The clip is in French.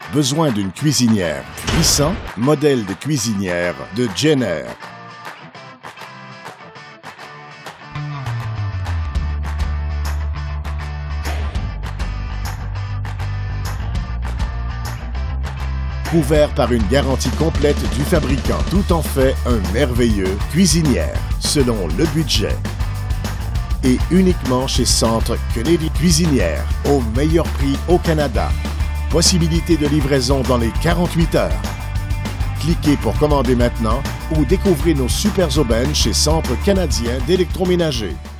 Besoin d'une cuisinière puissant, modèle de cuisinière de Jenner. Couvert par une garantie complète du fabricant, tout en fait un merveilleux cuisinière, selon le budget. Et uniquement chez Centre Kennedy Cuisinière, au meilleur prix au Canada. Possibilité de livraison dans les 48 heures. Cliquez pour commander maintenant ou découvrez nos super aubaines chez Centre canadien d'électroménager.